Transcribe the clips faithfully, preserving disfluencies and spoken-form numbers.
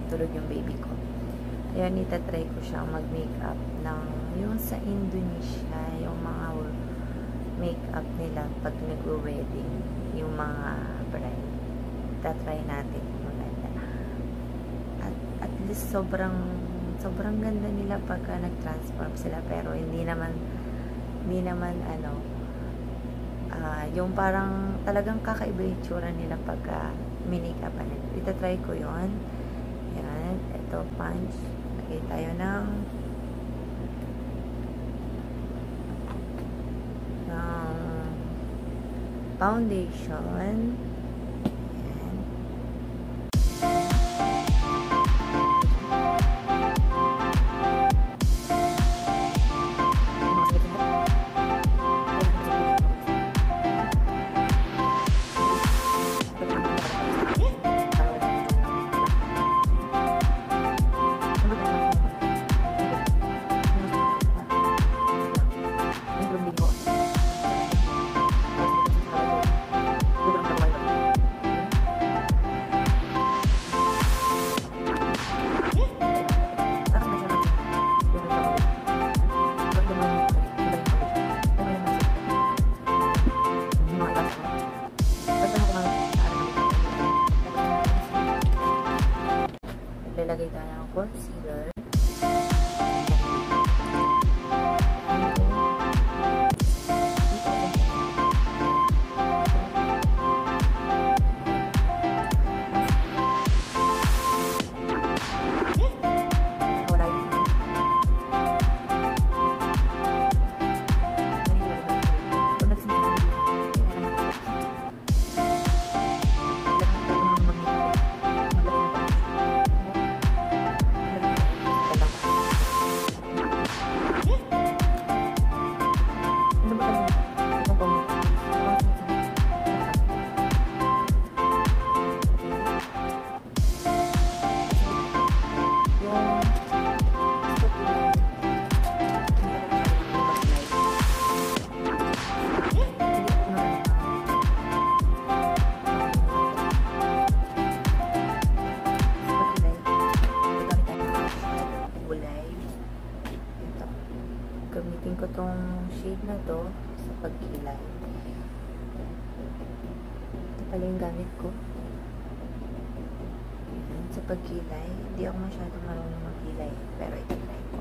tulog yung baby ko. Ayun, itatry ko siyang mag-makeup ng yung sa Indonesia, yung mga makeup nila pag nag-wedding, yung mga bride. Itatry natin kung maganda. At at least sobrang sobrang ganda nila pagka nag-transform sila, pero hindi naman hindi naman ano uh, yung parang talagang kakaiba yung tsura nila pagka minake-upan nila. Itatry ko yun. Yan, ito punch. Lagay tayo ng ng foundation. Lalagay tayo ng concealer. Gamitin ko tong shade na to sa pagkilay. Ito pala yung gamit ko. Ayan, sa pagkilay. Hindi ako masyadong marunong magkilay. Pero ito try ko.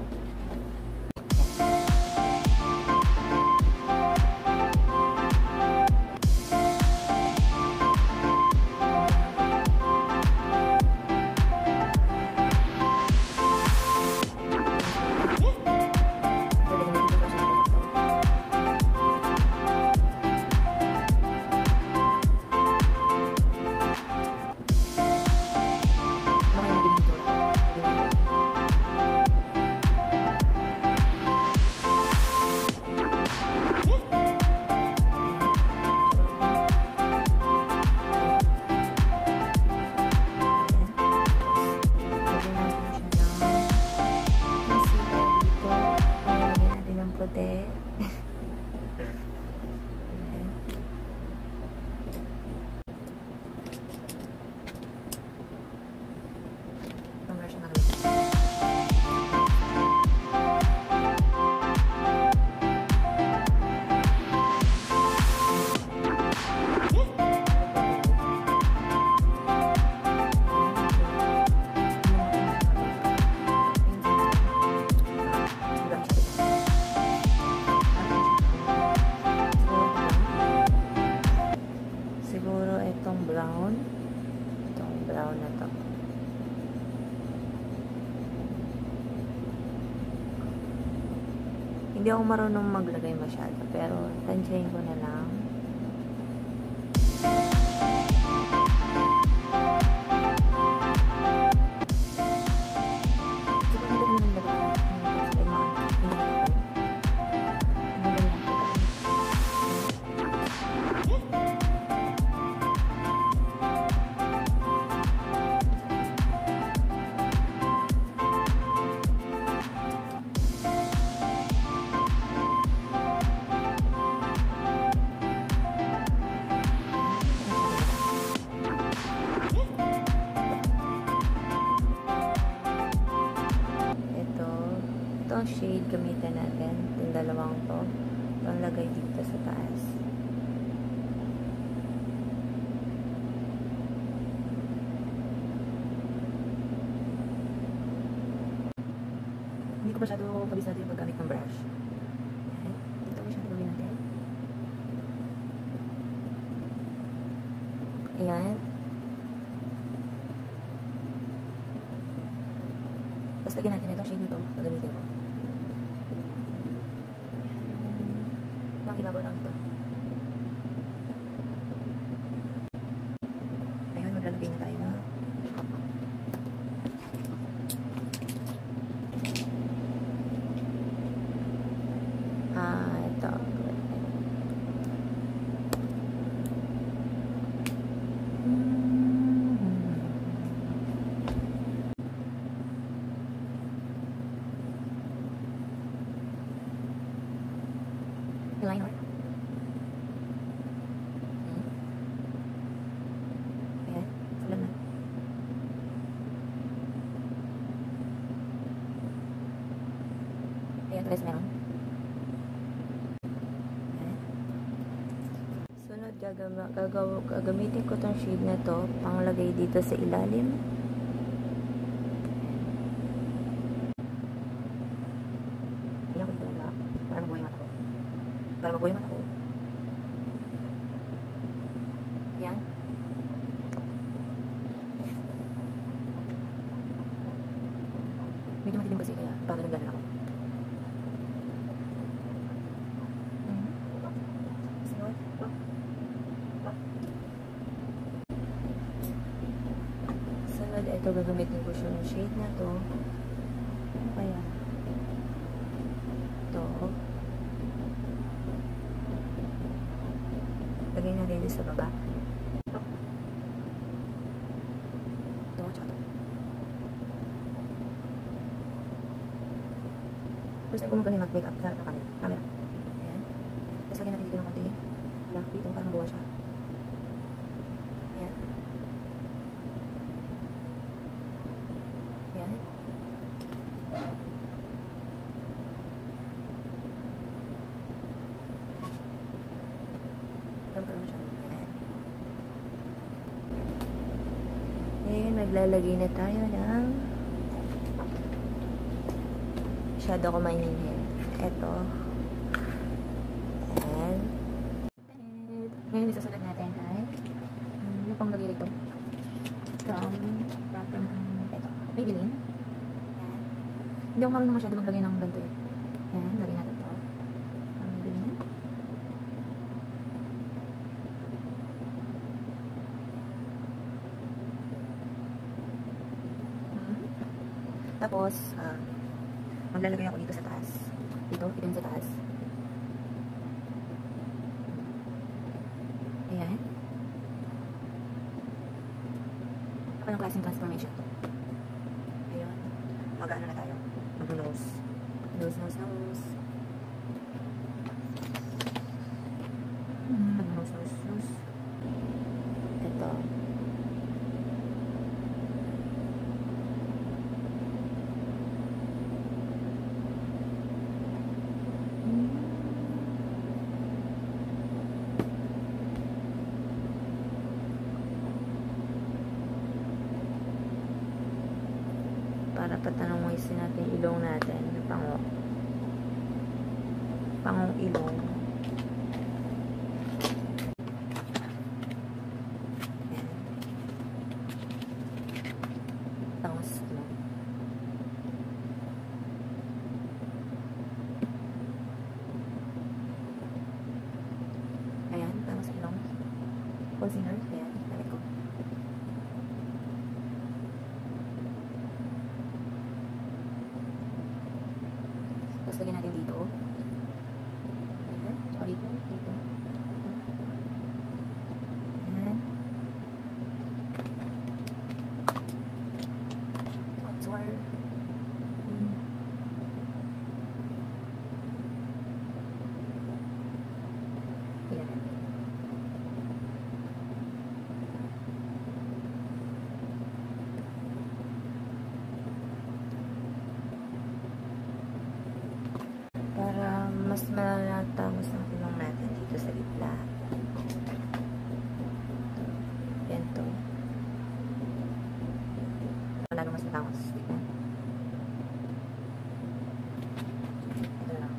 Brown. Itong brown na to. Hindi ako marunong maglagay masyado, pero tansyahin ko na lang. shade gamitin natin. Yung dalawang to. Itong lagay dito sa taas. Hindi ko masyado kabisado yung paggamit ng brush. Okay. Dito ko siya gawin natin. Ayan. Tapos lagyan natin itong shade nito. Pagamitin ko. Makilabaw lang ito. Ayun, maglalagay na tayo na. Ah, ito. Liner. Ayan, sulam na. Ayan, tres meron. Ayan. Sunod, gagama, gagaw, gagamitin ko tong shade na to, panglagay dito sa ilalim. Ayan ko dito lang, para mabuhay mata ko. Para mabuhay mata ko. Ayan. Medyo matilim kasi kaya pagalan-galan ako. Mm-hmm. Sunod. Sunod, ito gagamitin ko siya yung shade na to. Ano kaya? Ito. Lagay natin dito sa baba. Ito, tsaka ito. First time ko magaling mag-makeup sa camera. Camera. Ayan. Tapos lagyan natin dito ng konti. Black dito para mabuha siya. Ayan. Ayan. Alam ko naman siya. Ayan. Ayan, naglalagay na tayo ng shadow ko maininhin. Ito. Ayan. Ngayon, isasulat natin ay um, yung panglagay rito. From, from, ito. Maybelline. Ayan. Hindi ako marunong masyado maglagay ng ganito eh. Ayan, lagay natin ito. From Maybelline. Hmm. Tapos, ah, uh, maglalagay ako dito sa taas. Dito, ito yung sa taas. Ayan. Ako ng klaseng transformation to. Ayan. Mag-ano na tayo. Mag-nose. Nose, nose, nose. Mag-nose, nose, nose. Ito. Para patanongisin natin ilong natin. Pango. Pangong ilong. Ayan. Tapos, ano. Ayan, tapos ilong. Concealer. Ayan, lamit ko. Tapos lagyan natin dito. Ayan. malatapos ang kulong natin dito sa gitna. Yan to. Lalo mas matangos. Tignan. Ito lang.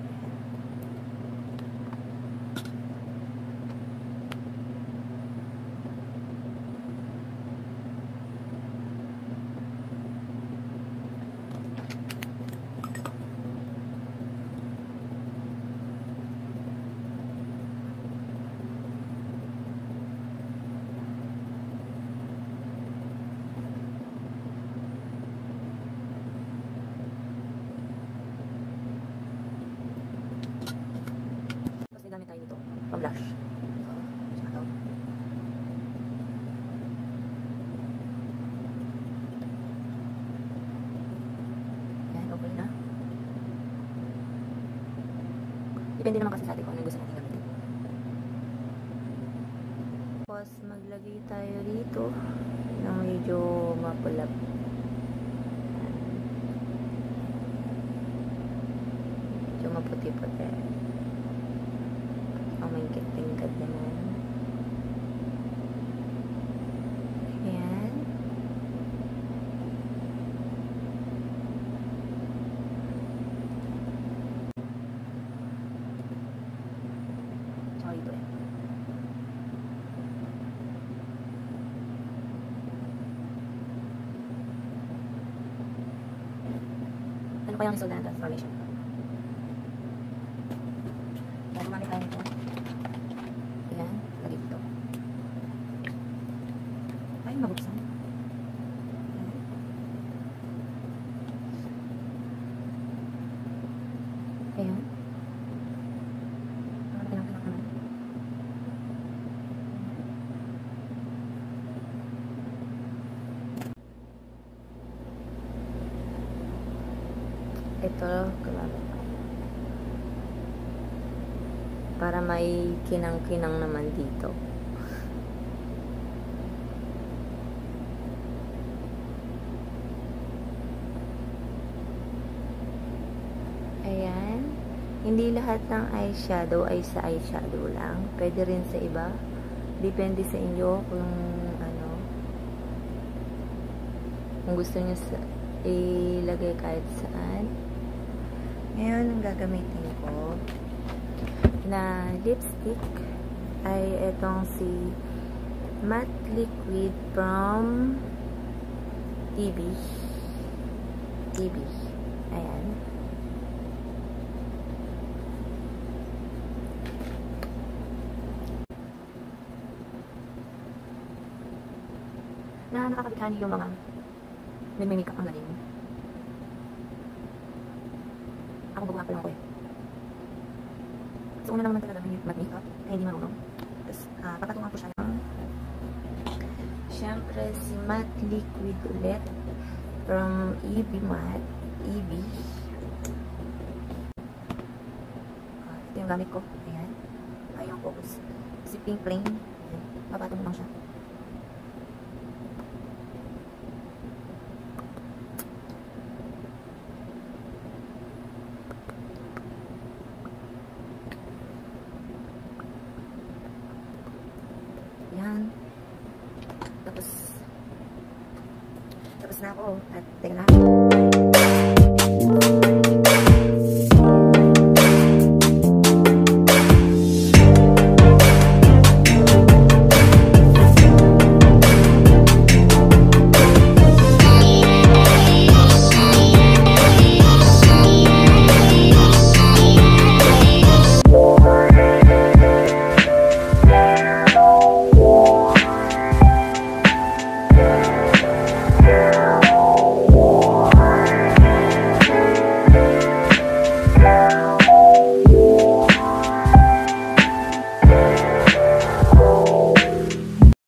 Gamit tayo dito, pang-blush. So, yan, okay na. Depende naman kasi sa atin kung ano gusto natin gamitin. Tapos, maglagay tayo dito na medyo mapulap. Medyo maputi-puti. Oh, may tingkad naman. Ayan. So, ito eh. Ano kayang resulta ng transformation? Kaya gumamit tayo nito. Ayan, lagi dito. Ay, mabuksan. Ayan. Ano kailangan naman? Ito, gumamit ako. Para may kinang-kinang naman dito. Ayan. Hindi lahat ng eyeshadow ay sa eyeshadow lang. Pwede rin sa iba. Depende sa inyo kung ano, kung gusto nyo sa, ilagay kahit saan. Ngayon, ang gagamitin ko na lipstick ay itong si Matte Liquid from E B. E B. Ayan. Na nakakabighani yung mga nagme-makeup ang galing. Ako baguha pa lang ko eh. So, una naman talaga mag-makeup, kaya hindi marunong. Tapos, uh, papatungan ko siya ng syempre, si Matte Liquid ulit from E B Matte. E B. Uh, ito yung gamit ko. Ayan. Ayaw focus. Si Pink Plain. Ayan. Papatungan lang siya. Yan. Tapos, tapos na ako. At, teka na.